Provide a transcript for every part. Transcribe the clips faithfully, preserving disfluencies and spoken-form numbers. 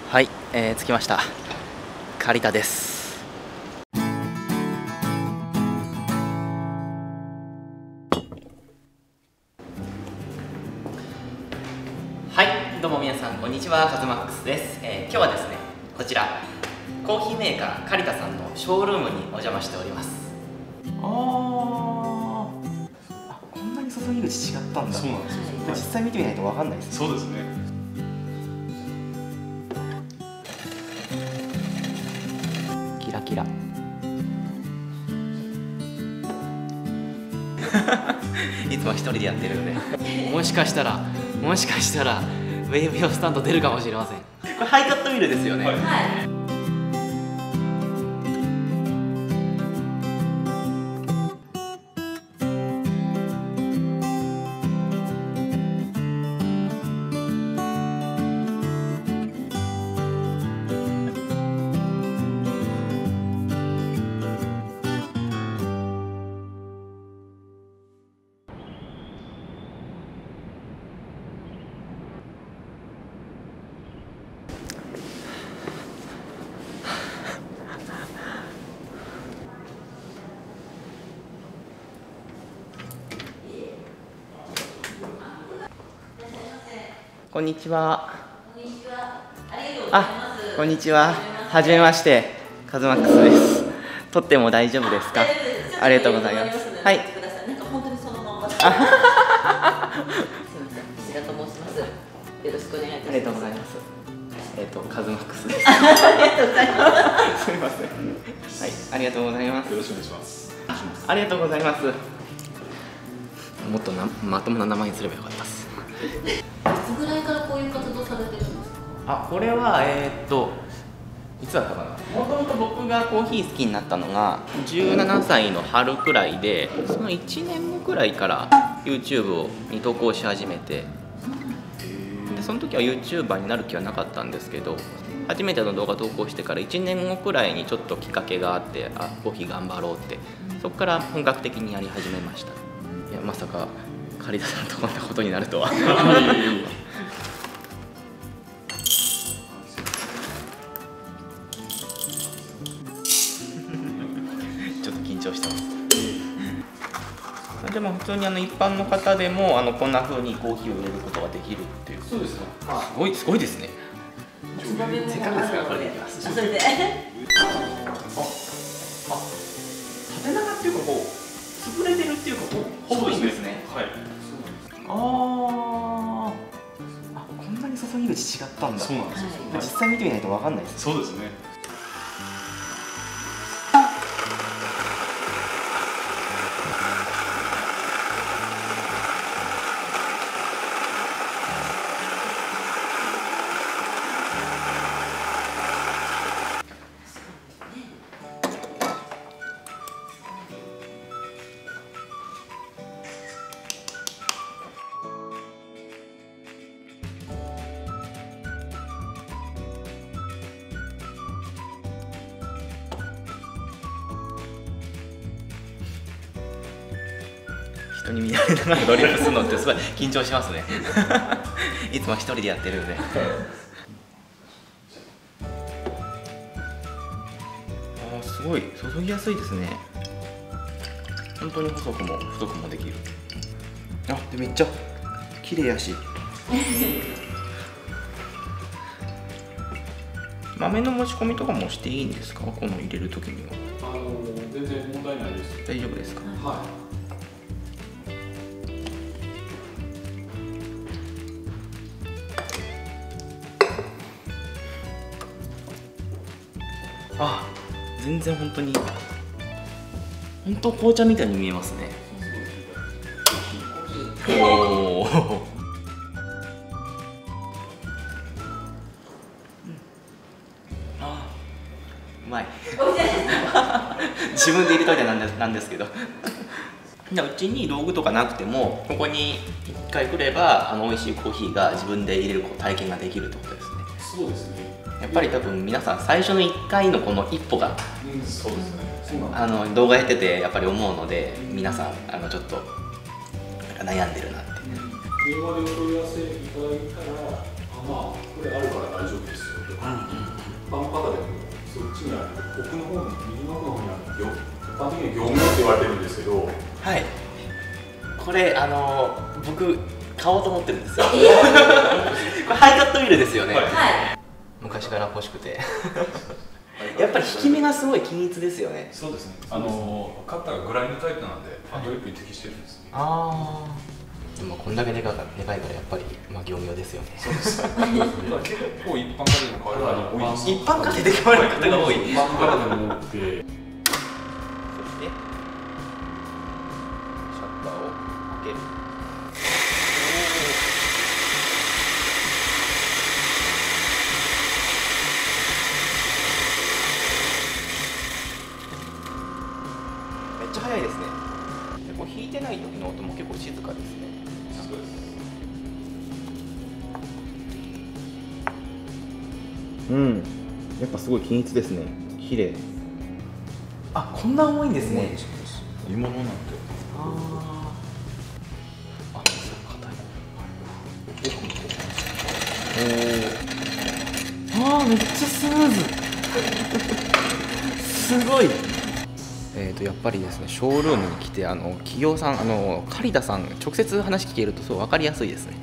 はい、えー、着きました。刈田です。はい、どうも皆さんこんにちは、カズマックスです。えー、今日はですね、こちらコーヒーメーカー刈田さんのショールームにお邪魔しております。あーあ、こんなに注ぎ口違ったんだ。 そうなんですよ。 実際見てみないと分かんないですね。 そうですね。 キラキラいつも一人でやってるんでもしかしたらもしかしたらウェーブ用スタンド出るかもしれません。これハイカットミルですよね。はい、こんにちは。こんにちは。ありがとうございます。こんにちは。はじめまして、カズマックスです。撮っても大丈夫ですか？ありがとうございます。はい。なんか本当にそのまま。すみません、石田と申します。よろしくお願いいたします。ありがとうございます。えっとカズマックスです。ありがとうございます。すみません。はい、ありがとうございます。 よろしくお願いします。 ありがとうございます。もっとなまともな名前にすればよかったです。 いつぐらいからこういう活動されてるんですか？ あ、これはえー、っといつだったかな。もともと僕がコーヒー好きになったのがじゅうななさいの春くらいで、そのいちねんごくらいから YouTube に投稿し始めて、でその時は YouTuber になる気はなかったんですけど、初めての動画投稿してからいちねんごくらいにちょっときっかけがあって、あ、コーヒー頑張ろうって、そこから本格的にやり始めました。いや、まさか刈田さんとこんなことになるとは。ちょっと緊張してます。でも普通にあの一般の方でもあのこんな風にコーヒーを入れることができるっていう。 そうですね。 すごいすごいですね。せっかくですからこれでいきます。 それで。あ、 あ、縦長っていうかこう潰れてるっていうかこうほぼいいですね。 はい。 あーあ、こんなに注ぎ口違ったんだ。 そうなんですよ。 実際見てみないと分かんないです。 そうですね。 人に見られながらドリップするのってすごい緊張しますね。いつも一人でやってるんで。あー、すごい注ぎやすいですね。本当に細くも太くもできる。あ、でめっちゃ綺麗やし。豆の持ち込みとかもしていいんですか？この入れるときには。 あの全然問題ないです。 大丈夫ですか？ はい。 あ、全然本当に本当紅茶みたいに見えますね。おお。あ、うまい。自分で入れといてなんですなんですけど。うちに道具とかなくてもここにいっかい来ればあの美味しいコーヒーが自分で入れる体験ができるってことですね。 そうですね。 やっぱり多分皆さん最初のいっかいのこの一歩が、 うん、そうですね。 あの動画やっててやっぱり思うので、皆さんあのちょっと悩んでるなって。 電話でお問い合わせいただいたら、あ、まあこれあるから大丈夫ですよとか、 般的に業務って言われてるんですけど、 はい、これあのー、僕買おうと思ってるんですよ。これハイカットミルですよね。 はい、 昔から欲しくてやっぱり引き目がすごい均一ですよね。 そうですね。あのー、カッターがグラインドタイプなんでハンドリップに適してるんですね。 ああ。でもこんだけでかいからでかいからやっぱりまあ業務用ですよね。 そうです。結構一般家庭でも買える方が多いです。 一般家庭で買われる方が多い。 一般家庭でも多くて。そしてシャッターを開ける。 めっちゃ速いですね。でこう弾いてない時の音も結構静かですね。 そうです。 うん、やっぱすごい均一ですね。綺麗。あ、こんな重いんですね。 鋳物なんて。 ああ。あ、硬い。おお。ああ、めっちゃスムーズ。すごい。えーとやっぱりですね、ショールームに来てあの企業さん、あの刈田さん直接話聞けるとすごい分かりやすいですね。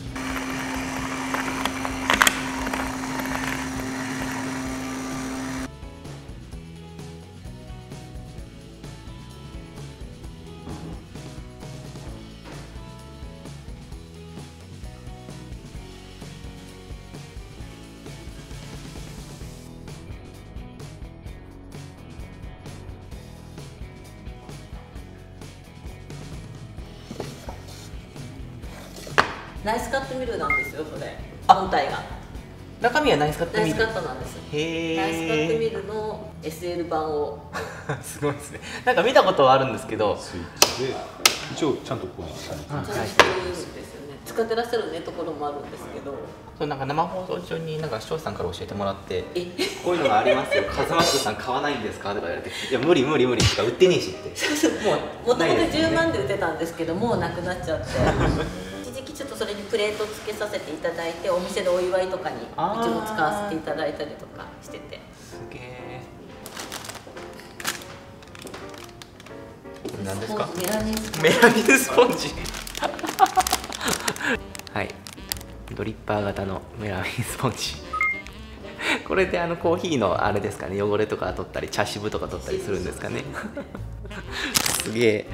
ナイスカットミルなんですよ、これ。本体が。 中身はナイスカットミル。 ナイスカットなんです。 へえ。 ナイスカットミルの エスエル 版を。 すごいですね。なんか見たことはあるんですけど。 スイッチで一応ちゃんとここに下に。 ちゃんとしてるんですよね。使ってらっしゃるねところもあるんですけど。 そうなんか生放送中になんか視聴者さんから教えてもらってえこういうのがありますよ。風間さん買わないんですかとか言われて、いや無理無理無理とか売ってねえしって。 そうそう、もうもともとじゅうまんで売ってたんですけど、もうなくなっちゃって。一時期ちょっとそれにプレートつけさせていただいて、お店でお祝いとかにうちも使わせていただいたりとかしてて。 すげえ。これ何ですか？ メラミンスポンジ。 メラミンスポンジはい、ドリッパー型のメラミンスポンジこれであのコーヒーのあれですかね、汚れとか取ったり茶渋とか取ったりするんですかねすげえ。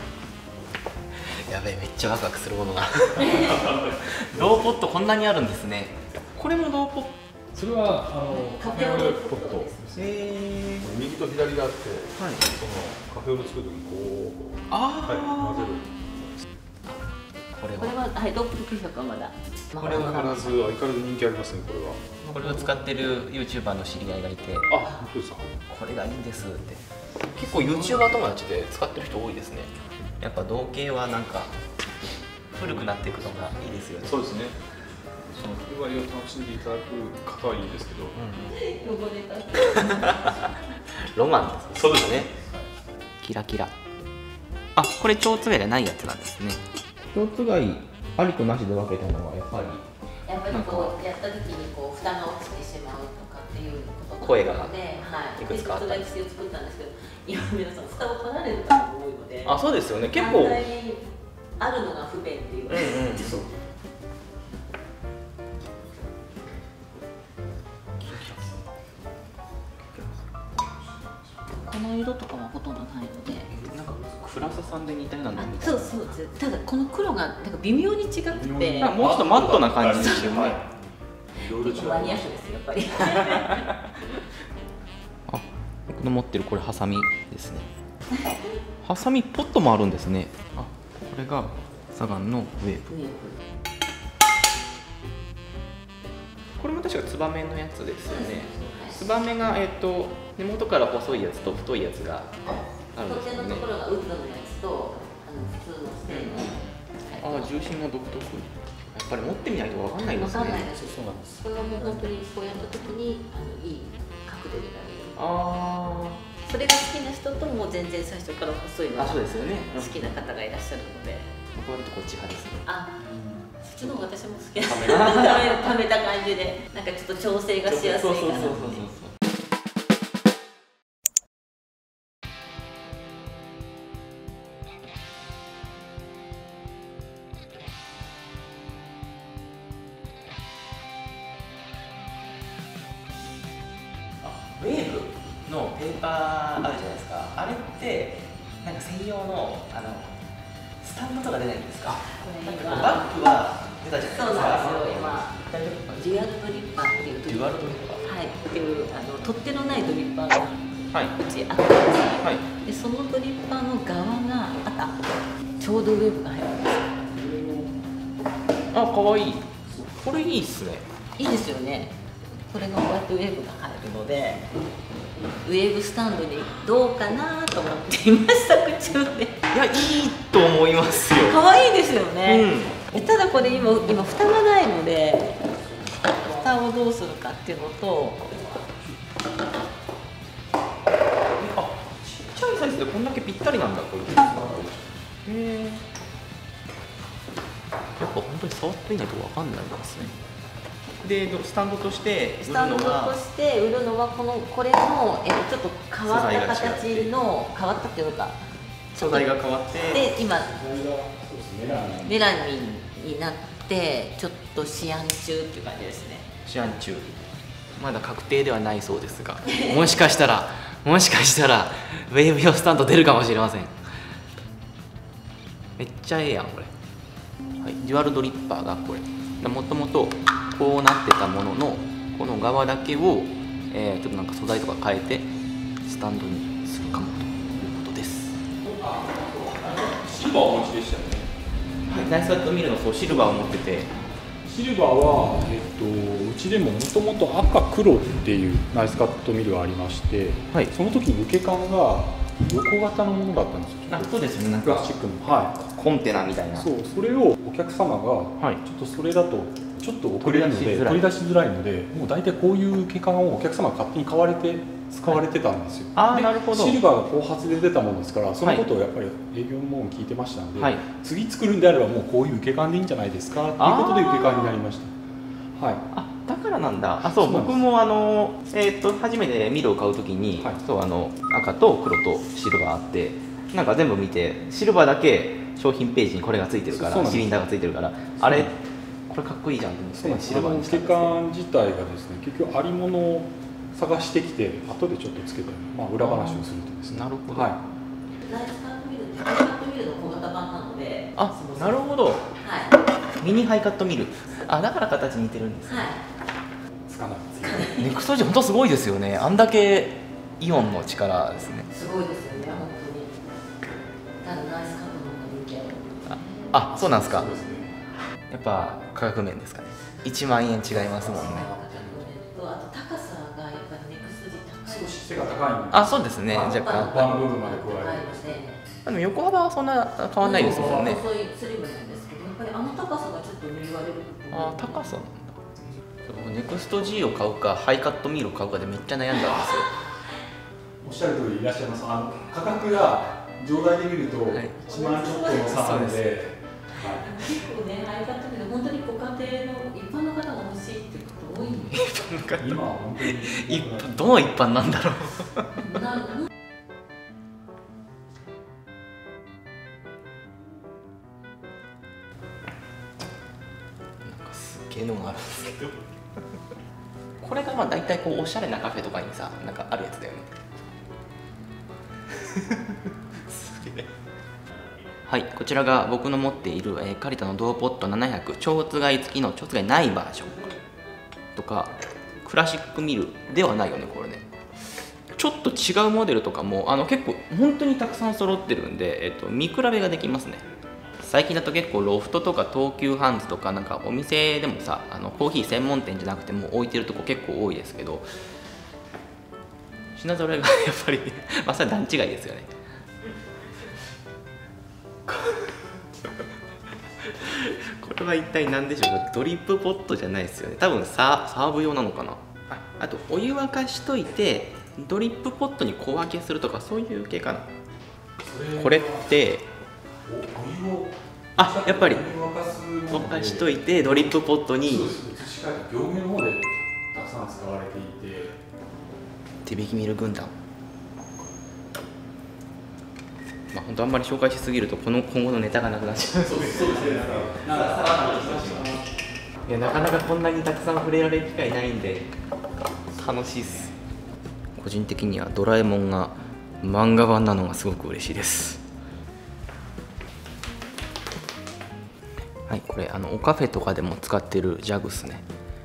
やべえ、めっちゃワクワクするものがローポットこんなにあるんですね。これもローポット。 それはあのカフェオレポットですね。 へー。 右と左があって、 はい、 そのカフェオレ作るときにこう、 ああ、 はい、混ぜる。 これは、はい、ドップルきゅうひゃくはまだ。 これは必ず相変わらず人気ありますね、これは。 これを使ってる ユーチューバー の知り合いがいて、 あ、本当ですか。 これがいいんですって。結構 ユーチューバー 友達で使ってる人多いですね。やっぱ同型はなんか古くなっていくのがいいですよね。 そうですね。そのふんわりを楽しんでいただく方はいいですけど、 汚れた。 ロマンです。 そうですね。 キラキラ。あ、これ蝶つがいじゃないやつなんですね。蝶つがいありとなしで分けたのはやっぱりやっぱりこうやった時にこう蓋が落ちてしまうとかっていうこと声がで、はい。 いくつかあったり。 で、蝶つがいを作ったんですけど、今皆さん蓋を取られる方が多いので。 あ、そうですよね。結構。 反対にあるのが不便っていう。 うんうん。そう。 この色とかはほとんどないので、 なんかクラスさんで似たようなのみたいな。 そうそうです。ただこの黒がなんか微妙に違くて、 なんかもうちょっとマットな感じですよね。 はい。いろいろ違いマニアッます。 クですやっぱり。 あ、僕の持ってるこれハサミですね。ハサミポットもあるんですね。あ、これがサガンのウェーブ。これも確かツバメのやつですよね。ツバメがえっと根元から細いやつと太いやつがあるんですよね。 こっちのところがウッドのやつとあの普通のステンの。 ああ、重心も独特。やっぱり持ってみないとわかんないですね。 わかんないです。 そうなんです。 これはもう本当にこうやった時にあのいい角度になる。 あそれが好きな人ともう全然最初から細いのあ、 が好そうですよね。 きな方がいらっしゃるので。 僕割とこっち派ですね。 あ、そっちの方が私も好きなので、ためた感じで、なんかちょっと調整がしやすいかなって。 ウェーブのペーパーあるじゃないですか。あれってなんか専用のあのスタンドとか出ないんですか？なんかこうバッグは出たじゃないですか。 そうなんですよ。今デュアルドリッパーっていうデュアルドリッパー、 はいっていうあの取っ手のないドリッパーがはいうちあったんですよ。 はい。 でそのドリッパーの側があったちょうどウェーブが入るんですよ。 あ、かわいい。これいいっすね。 いいですよね。これがこうやってウェーブが入るので、ウェーブスタンドにどうかなと思って今試作中で。 いや、いいと思いますよ。 可愛いですよね。 うん、 ただこれ今今蓋がないので、蓋をどうするかっていうのと、 あ、ちっちゃいサイズでこんだけぴったりなんだこれ。へえ。やっぱ本当に触ってみないとわかんないですね。で、スタンドとしてスタンドとして売るのはこのこれの、えー、ちょっと変わった形の変わったっていうか素材が変わって、 で今メラミンになってちょっと試案中っていう感じですね。 試案中。まだ確定ではないそうですが、もしかしたらもしかしたらウェーブ用スタンド出るかもしれません。めっちゃええやんこれ。はい、デュアルドリッパーがこれ。もともとこうなってたもののこの側だけを、えー、ちょっとなんか素材とか変えてスタンドにするかもということです。 シルバーをお持ちでしたよね。 はい、ナイスカットミルのそうシルバーを持ってて、 シルバーは、えっと、うちでももともと赤黒っていうナイスカットミルがありまして、はい、その時に受け感が横型のものだったんですよ。 あ、そうですね。なんプかラスチックの、はい、 コンテナみたいな。 そう、それをお客様が、はい、ちょっとそれだとちょっと遅れるので取り出しづらいので、もう大体こういう受け感をお客様が勝手に買われて使われてたんですよ。 はい、あ、なるほど。 シルバーが後発で出たものですから、そのことをやっぱり営業のもの聞いてましたので、はい、次作るんであればもうこういう受け感でいいんじゃないですかということで受け感になりました。はい。 あ、だからなんだ。あ、そう、僕もあのえっと初めてミルを買うときに、はい、そうあの赤と黒とシルバーあって、なんか全部見てシルバーだけ商品ページにこれがついてるから、シリンダーがついてるから、あれこれかっこいいじゃんと思ってシルバーにしたんです。 受け感自体がですね、結局ありものを探してきて後でちょっとつけて、まあ裏話をするとですね。 なるほど。 はい。ナイスカットミルってハイカットミルの小型版なので。 あ、なるほど。はい。ミニハイカットミル。あ、だから形似てるんですね。はい。 つかない。 ネクストジ本当すごいですよね。あんだけイオンの力ですね。 すごいですよね、本当に。ただナイスカットの方が人気ある。 あ、そうなんですか。やっぱ価格面ですかね。いちまんえん違いますもんね。 あと高さがやっぱりネクストジ高い。 少し背が高いので。 あ、そうですね。若干。 ワンルームまで加えて。でも横幅はそんな変わんないですもんね。 そういうスリムなんですけど、やっぱりあの高さがちょっと言われる。 あ、高さなんだ。ネクスト G を買うかハイカットミルを買うかでめっちゃ悩んだんですよ。 おっしゃる通りいらっしゃいます。あの価格が上代で見るといちまんちょっとの差なので。 結構ね、ハイカットミル本当にご家庭の一般の方が欲しいってこと多いんで。 今は本当に一般、どの一般なんだろう。ななんかすげえのがあるんですけど。これがまあ大体こうおしゃれなカフェとかにさ、なんかあるやつだよね。すげえ。はい、こちらが僕の持っている、えー、カリタのドアポットななひゃく蝶つがい付きの蝶つがいないバージョンとか、クラシックミルではないよねこれね。ちょっと違うモデルとかもあの結構本当にたくさん揃ってるんで、えー、と見比べができますね。最近だと結構ロフトとか東急ハンズとかなんかお店でもさ、あのコーヒー専門店じゃなくても置いてるとこ結構多いですけど、品揃えがやっぱりまさに段違いですよね。これは一体何でしょうか。ドリップポットじゃないですよね。多分サー、サーブ用なのかな。あ、あとお湯沸かしといてドリップポットに小分けするとかそういう系かな。これってあ、やっぱり沸かしといてドリップポットに業務の方でたくさん使われていて、 手引きミル軍団。まあ、本当あんまり紹介しすぎるとこの今後のネタがなくなっちゃう。そうですね。いや、なかなかこんなにたくさん触れられる機会ないんで楽しいっす。 個人的にはドラえもんが漫画版なのがすごく嬉しいです。はい、これあのおカフェとかでも使ってるジャグっすね。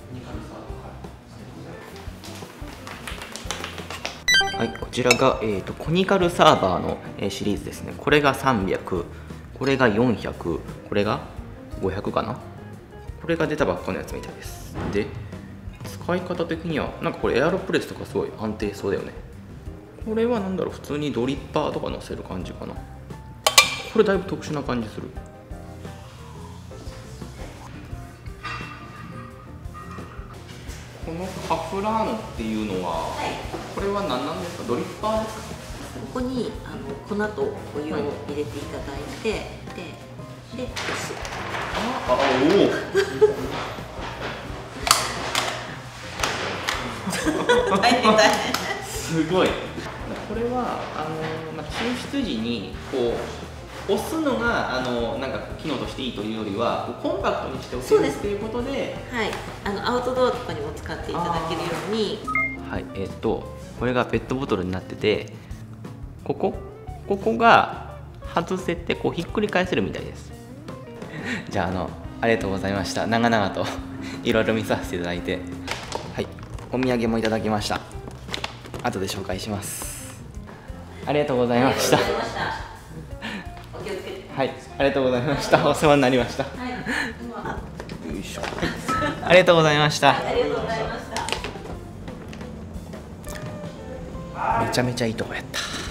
はい、こちらが、えーと、コニカルサーバーの、えー、シリーズですね。これがさんびゃく、これがよんひゃく、これがごひゃくかな。これが出たばっかのやつみたいです。で、使い方的にはなんかこれエアロプレスとかすごい安定そうだよね。これはなんだろう、普通にドリッパーとか乗せる感じかな。これだいぶ特殊な感じする。このカフラーノっていうのは、はい、これは何なんですか？ドリッパーですか？ ここにあの粉とお湯を入れていただいて、はい、で、で、押す。ああ、おお。大変大変。 すごい。これはあの、まあ、抽出時にこう押すのがあのなんか機能としていいというよりはコンパクトにしておけるっていうことで、 はい、あのアウトドアとかにも使っていただけるように。 はい、えっとこれがペットボトルになってて、ここここが外せてこうひっくり返せるみたいです。じゃああのありがとうございました。長々といろいろ見させていただいて、はい、お土産もいただきました。後で紹介します。ありがとうございました。 お気をつけて。 はい、ありがとうございました。お世話になりました。はい、よいしょ。ありがとうございました。 ありがとうございました。 めちゃめちゃいいとこやった。